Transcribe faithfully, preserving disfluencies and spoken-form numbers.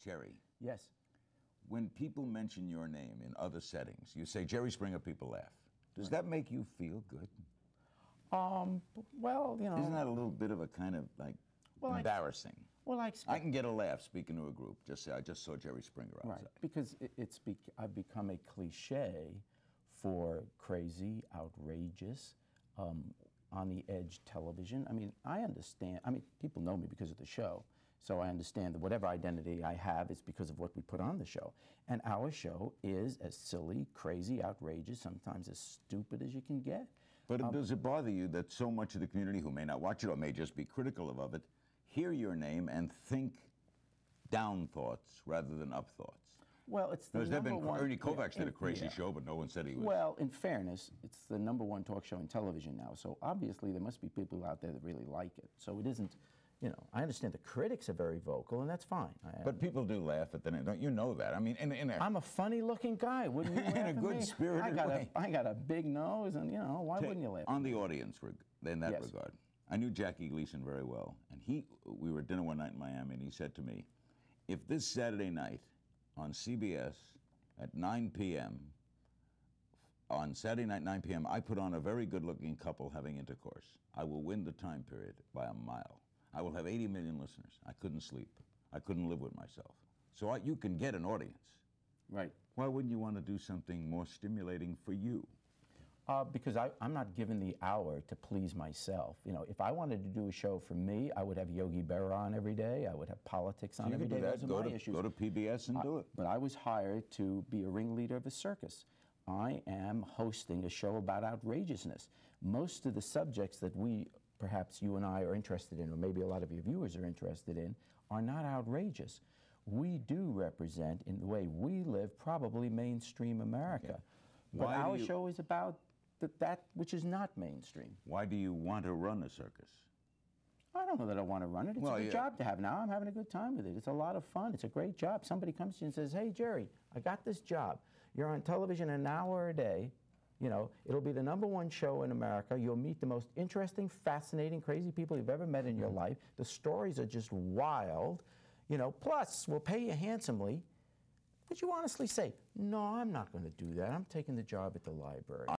Jerry. Yes. When people mention your name in other settings, you say Jerry Springer, people laugh. Does that make you feel good? Um, well, you know. Isn't that a little bit of a kind of like well, embarrassing? I, well, I expect. I can get a laugh speaking to a group. Just say, I just saw Jerry Springer outside. Right, because it, it's be, I've become a cliche for crazy, outrageous, um, on the edge television. I mean, I understand. I mean, people know me because of the show. So I understand that whatever identity I have is because of what we put on the show. And our show is as silly, crazy, outrageous, sometimes as stupid as you can get. But um, does it bother you that so much of the community who may not watch it or may just be critical of it, hear your name and think down thoughts rather than up thoughts? Well, it's the There's number been, one. Ernie Kovacs yeah, did a crazy yeah. show, but no one said he was. Well, in fairness, it's the number one talk show in television now. So obviously there must be people out there that really like it. So it isn't. You know, I understand the critics are very vocal, and that's fine. I, but people do laugh at the name. Don't you know that? I mean, in, in a, I'm a funny-looking guy. Wouldn't you laugh in a at good me? spirited I got way. A, I got a big nose, and you know, why Ta- wouldn't you laugh? On the audience, in that Yes. regard, I knew Jackie Gleason very well, and he. We were at dinner one night in Miami, and he said to me, "If this Saturday night on C B S at nine p.m. on Saturday night nine p.m. I put on a very good-looking couple having intercourse, I will win the time period by a mile. I will have eighty million listeners. I couldn't sleep. I couldn't live with myself. So I, you can get an audience. Right. Why wouldn't you want to do something more stimulating for you? Uh, because I, I'm not given the hour to please myself. You know, if I wanted to do a show for me, I would have Yogi Berra on every day. I would have politics on So you every can do day. that. Those are Go my to, issues. go to P B S and Uh, do it. But I was hired to be a ringleader of a circus. I am hosting a show about outrageousness. Most of the subjects that we, perhaps you and I are interested in, or maybe a lot of your viewers are interested in, are not outrageous. We do represent, in the way we live, probably mainstream America. Yeah. But Why do our you- show is about th- that which is not mainstream. Why do you want to run a circus? I don't know that I want to run it. It's Well, a good yeah. job to have now. I'm having a good time with it. It's a lot of fun. It's a great job. Somebody comes to you and says, "Hey, Jerry, I got this job. You're on television an hour a day. You know, it'll be the number one show in America. You'll meet the most interesting, fascinating, crazy people you've ever met in your life. The stories are just wild. You know, plus, we'll pay you handsomely." Would you honestly say, "No, I'm not going to do that. I'm taking the job at the library"?